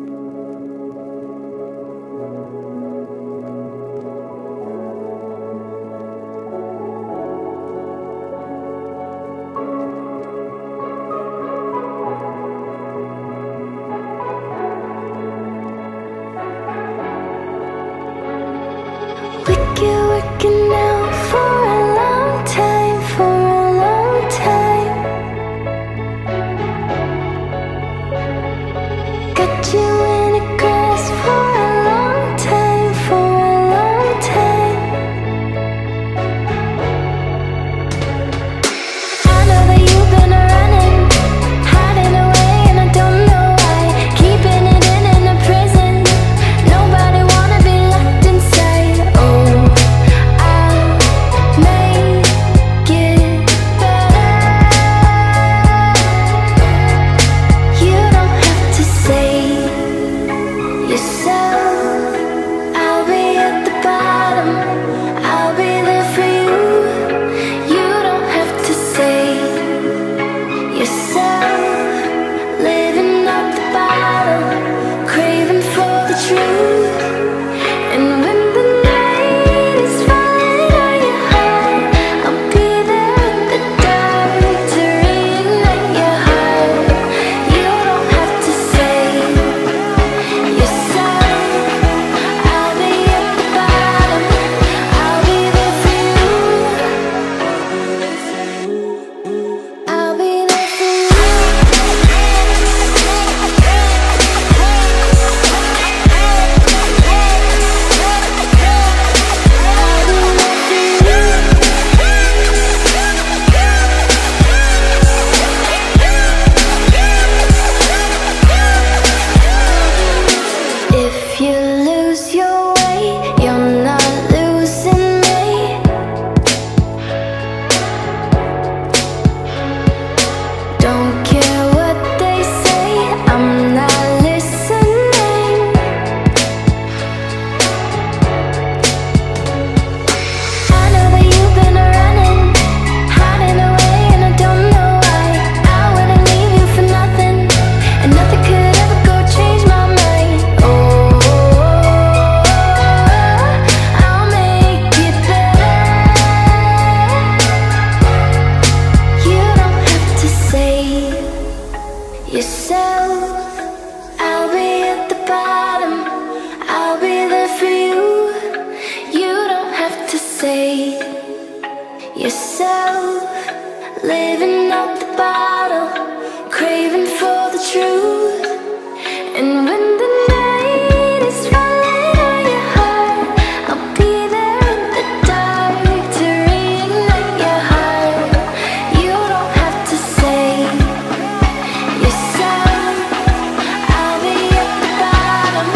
Working out for a long time, for a long time. Got you in a grasp for a long time, for a long time. I know that you've been running, hiding away, and I don't know why. Keeping it in a prison. Nobody wanna be locked inside. Oh, yourself, living up the bottle, craving for the truth. And when the night is falling on your heart, I'll be there in the dark to reignite your heart. You don't have to say yourself, I'll be at the bottom,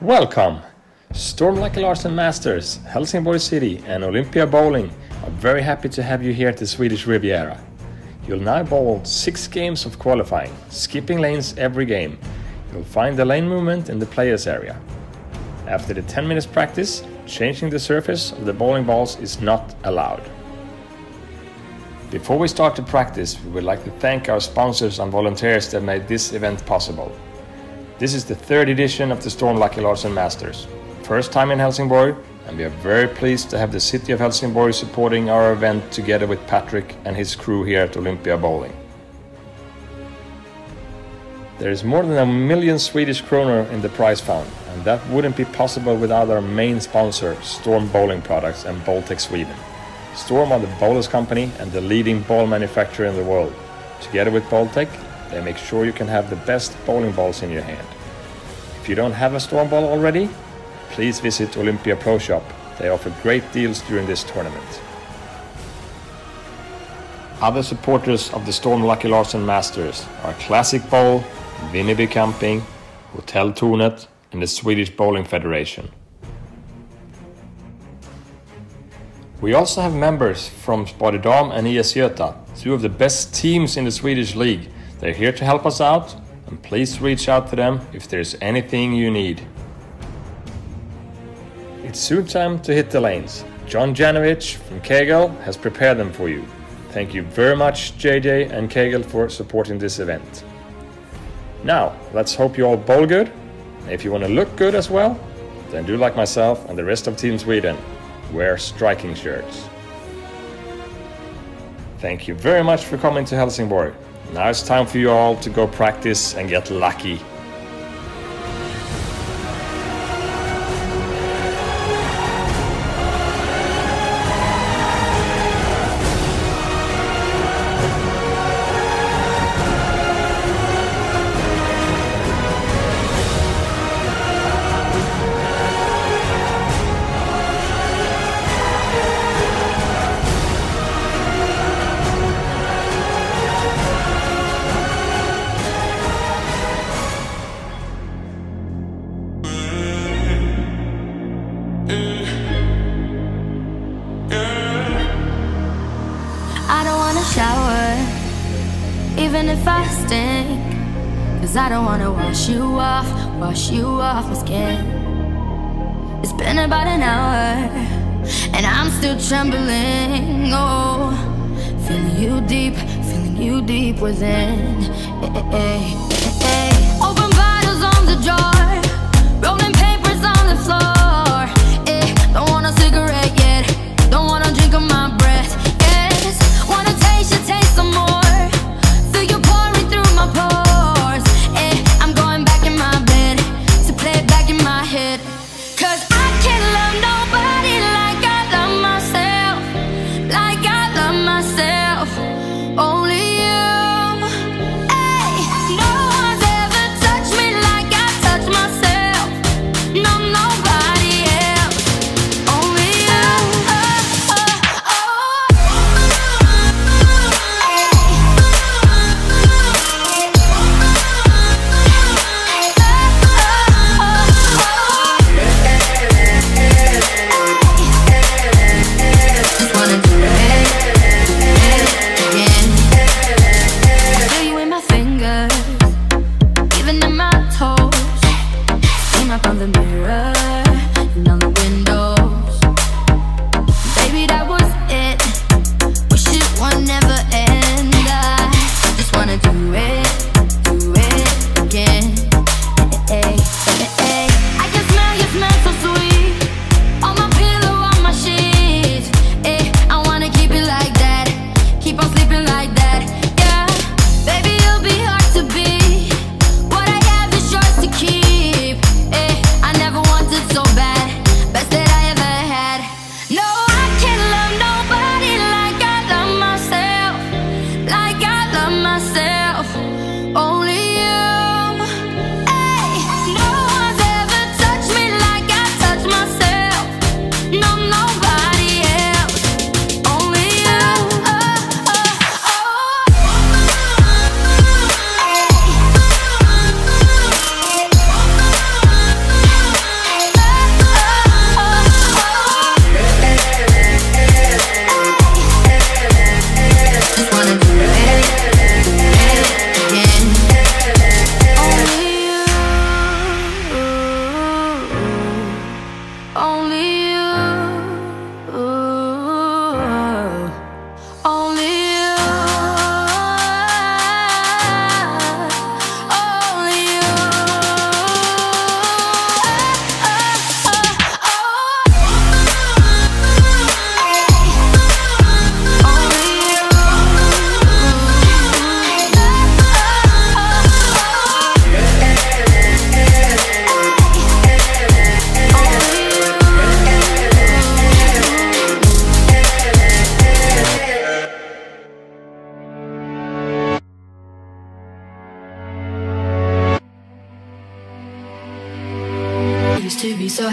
Welcome! Storm Lucky Larsen Masters, Helsingborg City and Olympia Bowling are very happy to have you here at the Swedish Riviera. You'll now bowl 6 games of qualifying, skipping lanes every game. You'll find the lane movement in the players area. After the 10 minutes practice, changing the surface of the bowling balls is not allowed. Before we start the practice, we would like to thank our sponsors and volunteers that made this event possible. This is the 3rd edition of the Storm Lucky Larsen Masters. First time in Helsingborg, and we are very pleased to have the city of Helsingborg supporting our event together with Patrick and his crew here at Olympia Bowling. There is more than 1 million Swedish kronor in the prize fund, and that wouldn't be possible without our main sponsor, Storm Bowling Products and Bowltech Sweden. Storm are the bowlers company and the leading ball manufacturer in the world. Together with Bowltech, they make sure you can have the best bowling balls in your hand. If you don't have a Storm ball already, please visit Olympia Pro Shop. They offer great deals during this tournament. Other supporters of the Storm Lucky Larsen Masters are Classic Bowl, Vinneby Camping, Hotel Tornet and the Swedish Bowling Federation. We also have members from Spade Dam and IS Göta, 2 of the best teams in the Swedish league. They're here to help us out, and please reach out to them if there's anything you need. It's soon time to hit the lanes. John Janovich from Kegel has prepared them for you. Thank you very much JJ and Kegel for supporting this event. Now, let's hope you all bowl good. If you want to look good as well, then do like myself and the rest of Team Sweden. Wear striking shirts. Thank you very much for coming to Helsingborg. Now it's time for you all to go practice and get lucky. Shower, even if I stink, 'cause I don't wanna wash you off my skin. It's been about an hour, and I'm still trembling, oh, feeling you deep within. Open bottles on the jar, rolling papers on the floor. Don't want a cigarette yet, don't wanna drink on my breath. Wanna taste some more. Feel you pouring through my pores. I'm going back in my bed to play it back in my head. 'Cause I can't love nobody like I love myself. Like I love myself. Only you. Hey, no one's ever touched me like I touch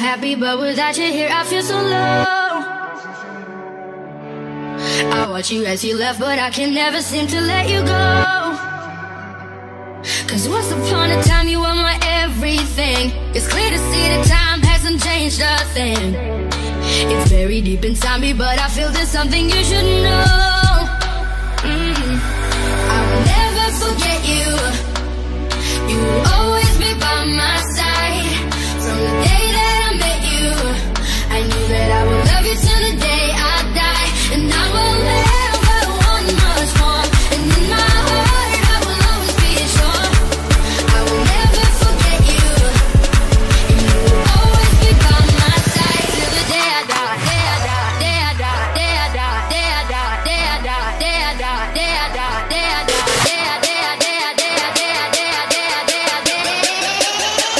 happy, but without you here I feel so low. I watch you as you left, but I can never seem to let you go. Cause once upon a time you were my everything. It's clear to see that time hasn't changed a thing. It's very deep inside me, but I feel there's something you should know. I will never forget you. You will always be by my side. From the day that I met you, I knew that I would love you till the day I die. And I will never want much more. And in my heart I will always be sure I will never forget you. And you will always be by my side till the day I die. Day I die, day I die, day I die, day I die, day I die, day I die, day I die, day I die, day I die, day I die, day I die, day I die, day I die, day I die.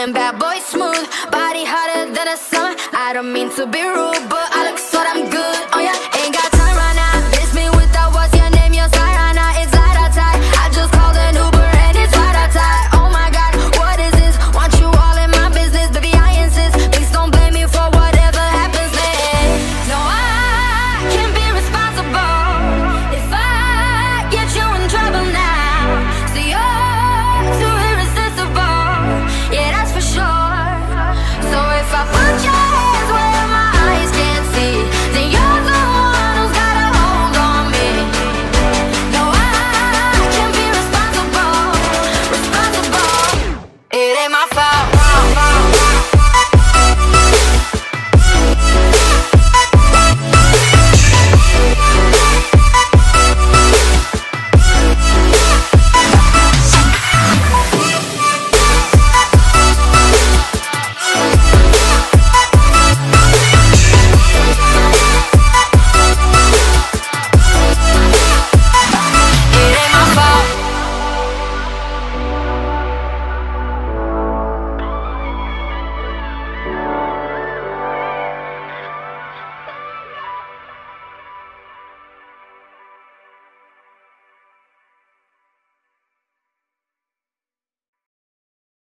bad boy smooth, body hotter than a summer. I don't mean to be rude, but I look